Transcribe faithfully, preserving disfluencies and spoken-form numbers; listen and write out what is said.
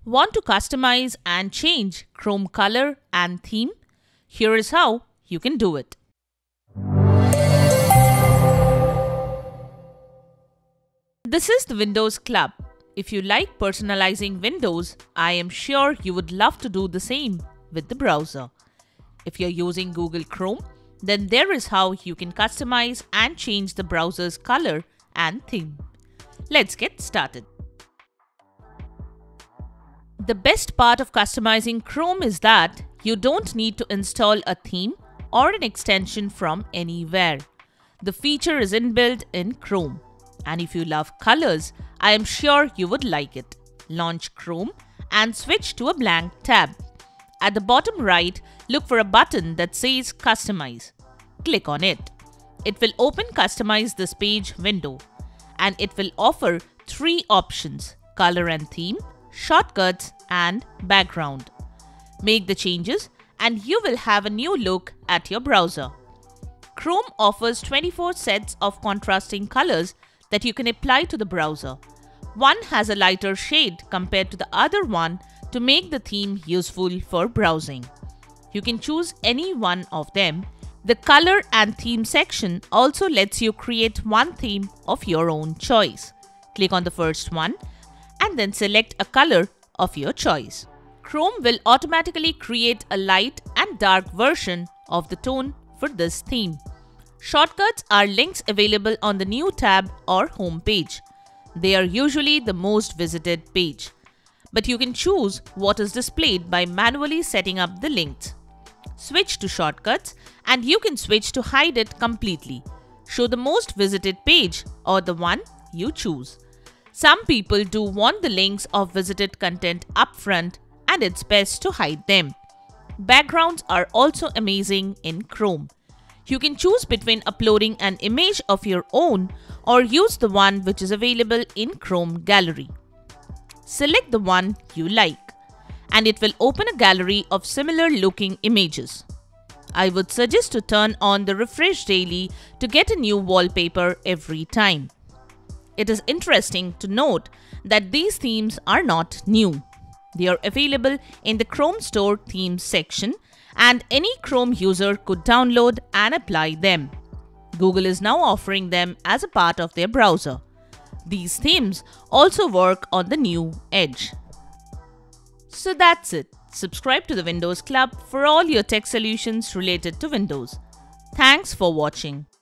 Want to customize and change Chrome color and theme? Here is how you can do it. This is the Windows Club. If you like personalizing Windows, I am sure you would love to do the same with the browser. If you're using Google Chrome, then there is how you can customize and change the browser's color and theme. Let's get started. The best part of customizing Chrome is that you don't need to install a theme or an extension from anywhere. The feature is inbuilt in Chrome. And if you love colors, I am sure you would like it. Launch Chrome and switch to a blank tab. At the bottom right, look for a button that says Customize. Click on it. It will open Customize this page window. And it will offer three options: color and theme, shortcuts, and background. Make the changes and you will have a new look at your browser. Chrome offers twenty-four sets of contrasting colors that you can apply to the browser. One has a lighter shade compared to the other one to make the theme useful for browsing. You can choose any one of them. The color and theme section also lets you create one theme of your own choice. Click on the first one and then select a color of your choice. Chrome will automatically create a light and dark version of the tone for this theme. Shortcuts are links available on the New tab or Home page. They are usually the most visited page. But you can choose what is displayed by manually setting up the links. Switch to Shortcuts and you can switch to hide it completely. Show the most visited page or the one you choose. Some people do want the links of visited content up front and it's best to hide them. Backgrounds are also amazing in Chrome. You can choose between uploading an image of your own or use the one which is available in Chrome Gallery. Select the one you like and it will open a gallery of similar looking images. I would suggest to turn on the refresh daily to get a new wallpaper every time. It is interesting to note that these themes are not new. They are available in the Chrome Store Themes section and any Chrome user could download and apply them. Google is now offering them as a part of their browser. These themes also work on the new Edge. So that's it. Subscribe to the Windows Club for all your tech solutions related to Windows. Thanks for watching.